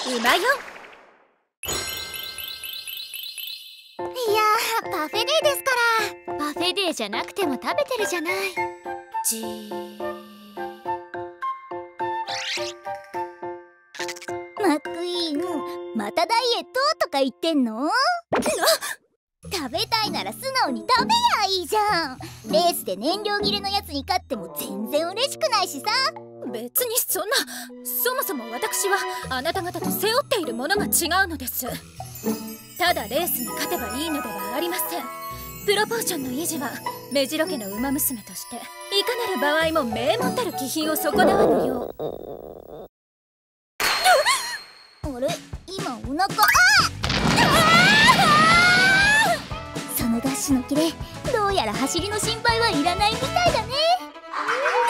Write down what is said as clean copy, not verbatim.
うまよ。 いやー、パフェデーですから。 パフェデーじゃなくても食べてるじゃない。じー。 マックイーン、またダイエットとか言ってんの？食べたいなら素直に食べやいいじゃん。レースで燃料切れのやつに勝っても全然嬉しくないしさ。 別にそんな、そもそも私はあなた方と背負っているものが違うのです。ただレースに勝てばいいのではありません。プロポーションの維持は目白家の馬娘としていかなる場合も名門たる気品を損なわぬよう。 あれ、今お腹そのダッシュのキレ、どうやら走りの心配はいらないみたいだね。